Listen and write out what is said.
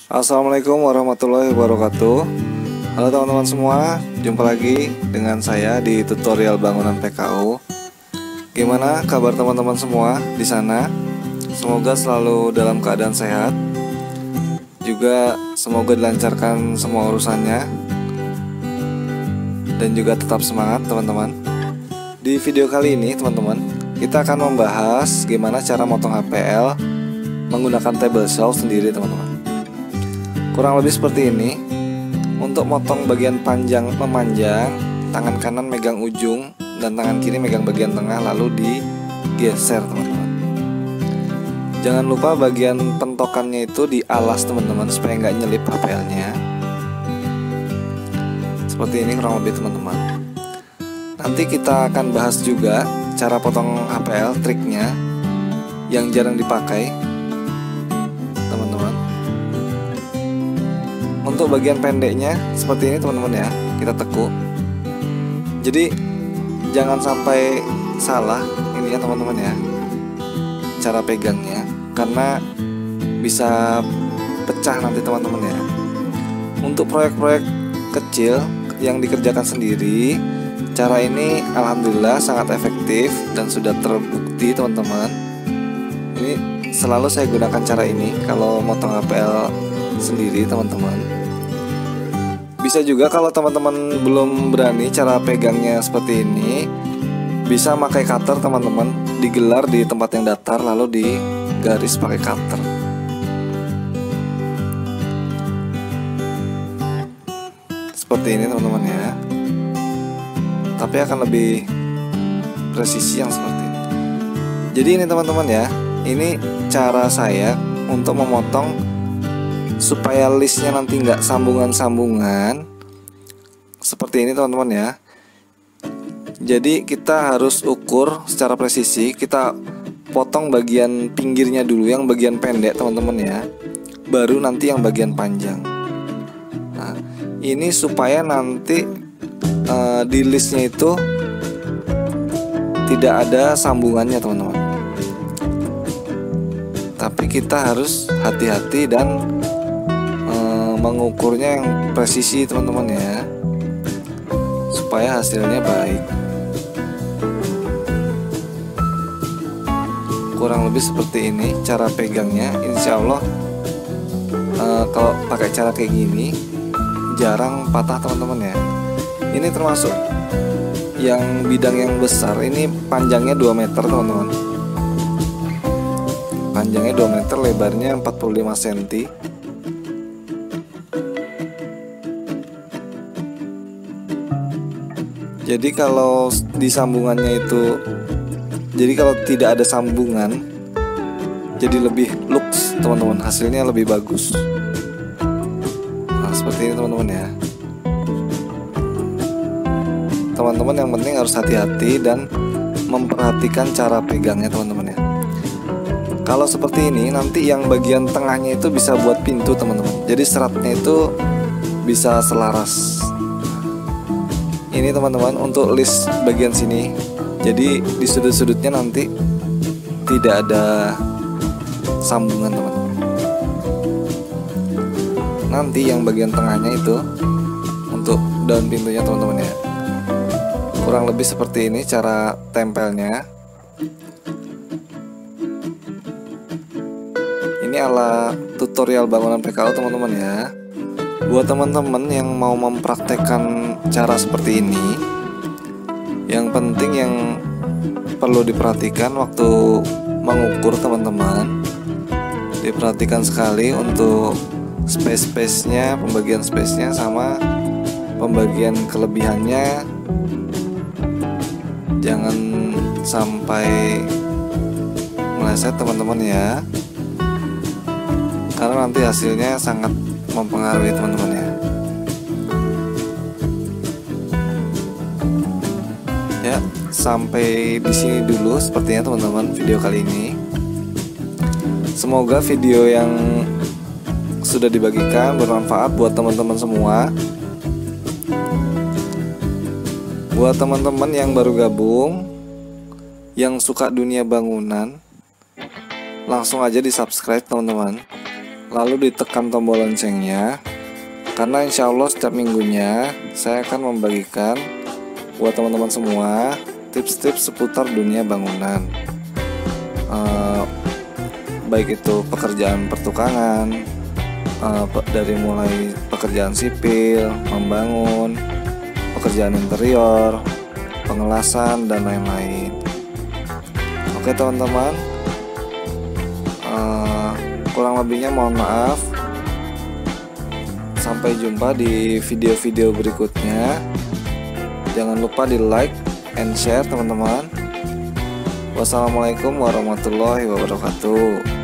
Assalamualaikum warahmatullahi wabarakatuh. Halo teman-teman semua, jumpa lagi dengan saya di tutorial bangunan PKU. Gimana kabar teman-teman semua di sana? Semoga selalu dalam keadaan sehat. Juga semoga dilancarkan semua urusannya. Dan juga tetap semangat teman-teman. Di video kali ini teman-teman, kita akan membahas gimana cara motong HPL menggunakan table saw sendiri teman-teman. Kurang lebih seperti ini. Untuk motong bagian panjang memanjang, tangan kanan megang ujung dan tangan kiri megang bagian tengah, lalu digeser teman-teman. Jangan lupa bagian pentokannya itu dialas teman-teman, supaya nggak nyelip HPL-nya. Seperti ini kurang lebih teman-teman. Nanti kita akan bahas juga cara potong HPL, triknya yang jarang dipakai teman-teman. Untuk bagian pendeknya seperti ini teman-teman ya, kita tekuk. Jadi jangan sampai salah ini ya teman-teman ya, cara pegangnya, karena bisa pecah nanti teman-teman ya. Untuk proyek-proyek kecil yang dikerjakan sendiri, cara ini alhamdulillah sangat efektif dan sudah terbukti teman-teman. Ini selalu saya gunakan cara ini kalau motong HPL sendiri teman-teman. Bisa juga kalau teman-teman belum berani cara pegangnya seperti ini, bisa pakai cutter teman-teman, digelar di tempat yang datar lalu digaris pakai cutter. Seperti ini teman-teman ya. Tapi akan lebih presisi yang seperti ini. Jadi ini teman-teman ya, ini cara saya untuk memotong supaya listnya nanti nggak sambungan-sambungan seperti ini teman-teman ya. Jadi kita harus ukur secara presisi. Kita potong bagian pinggirnya dulu, yang bagian pendek teman-teman ya, baru nanti yang bagian panjang. Nah ini supaya nanti di listnya itu tidak ada sambungannya teman-teman. Tapi kita harus hati-hati dan mengukurnya yang presisi teman-teman ya, supaya hasilnya baik. Kurang lebih seperti ini cara pegangnya. Insya Allah kalau pakai cara kayak gini jarang patah teman-teman ya. Ini termasuk yang bidang yang besar. Ini panjangnya 2 meter teman-teman. Panjangnya 2 meter, lebarnya 45 cm. Jadi kalau di sambungannya itu, jadi kalau tidak ada sambungan, jadi lebih lux teman-teman, hasilnya lebih bagus. Nah seperti ini teman-teman ya. Teman-teman yang penting harus hati-hati dan memperhatikan cara pegangnya teman-teman ya. Kalau seperti ini nanti yang bagian tengahnya itu bisa buat pintu teman-teman. Jadi seratnya itu bisa selaras. Ini teman-teman untuk list bagian sini. Jadi di sudut-sudutnya nanti tidak ada sambungan teman-teman. Nanti yang bagian tengahnya itu untuk daun pintunya teman-teman ya. Kurang lebih seperti ini cara tempelnya. Ini ala tutorial bangunan PKU teman-teman ya. Buat teman-teman yang mau mempraktekkan cara seperti ini, yang penting yang perlu diperhatikan waktu mengukur teman-teman, diperhatikan sekali untuk space-nya, pembagian space-nya sama pembagian kelebihannya. Jangan sampai meleset teman-teman ya, karena nanti hasilnya sangat mempengaruhi teman-teman ya. Ya, sampai di sini dulu sepertinya teman-teman video kali ini. Semoga video yang sudah dibagikan bermanfaat buat teman-teman semua. Buat teman-teman yang baru gabung, yang suka dunia bangunan, langsung aja di subscribe teman-teman. lalu ditekan tombol loncengnya, karena insya Allah setiap minggunya saya akan membagikan buat teman-teman semua tips-tips seputar dunia bangunan, baik itu pekerjaan pertukangan, dari mulai pekerjaan sipil, membangun, pekerjaan interior, pengelasan, dan lain-lain. Oke teman-teman, kurang lebihnya mohon maaf. Sampai jumpa di video-video berikutnya. Jangan lupa di like and share teman-teman. Wassalamualaikum warahmatullahi wabarakatuh.